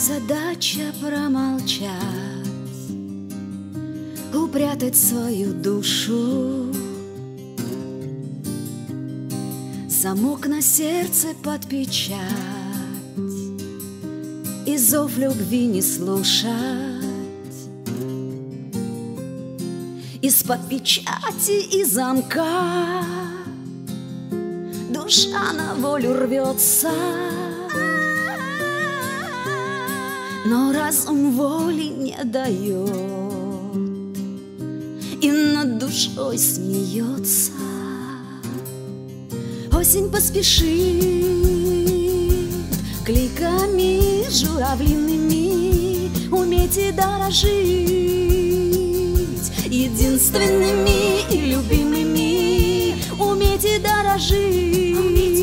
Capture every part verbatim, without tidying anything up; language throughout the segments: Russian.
задача промолчать, упрятать свою душу, замок на сердце под печать и зов любви не слушать. Из-под печати и замка душа на волю рвется, но разум воли не дает и над душой смеется. Осень поспешит кликами журавлиными, уметь и дорожить единственными и любимыми, уметь и дорожить,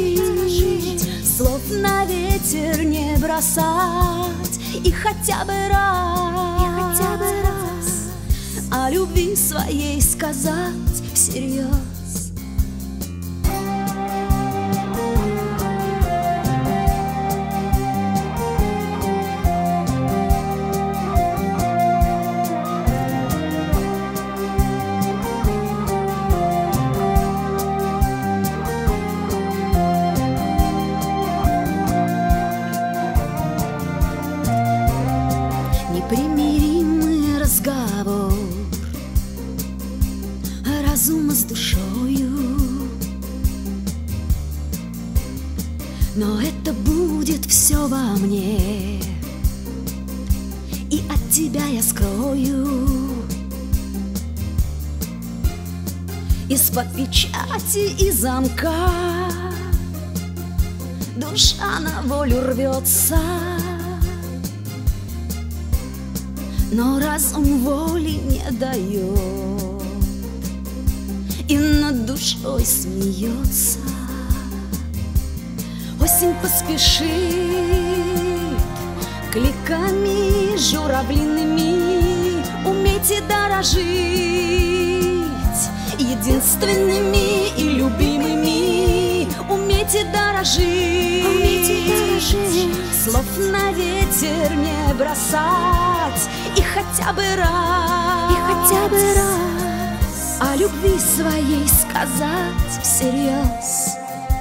слов на ветер не бросать и хотя бы раз, и хотя бы раз о любви своей сказать всерьез. Непримиримый разговор разума с душою, но это будет все во мне, и от тебя я скрою. Из-под печати и замка душа на волю рвется, но разум воли не дает и над душой смеется. Осень поспешит кликами журавлиными, уметь и дорожить единственными и любимыми, уметь и дорожить, уметь и дорожить, слов на ветер не бросать и хотя бы раз, и хотя бы раз о любви своей сказать всерьез.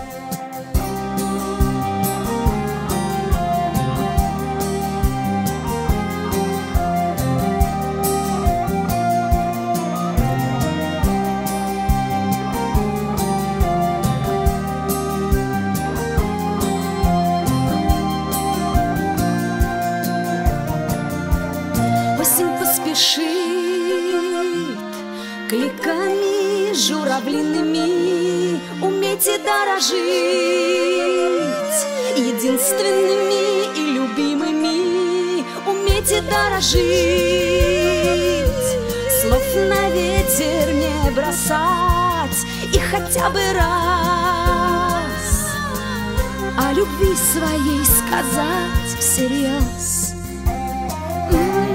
Спешит кликами журавлиными, уметь и дорожить единственными и любимыми, уметь и дорожить, слов на ветер не бросать и хотя бы раз о любви своей сказать всерьез.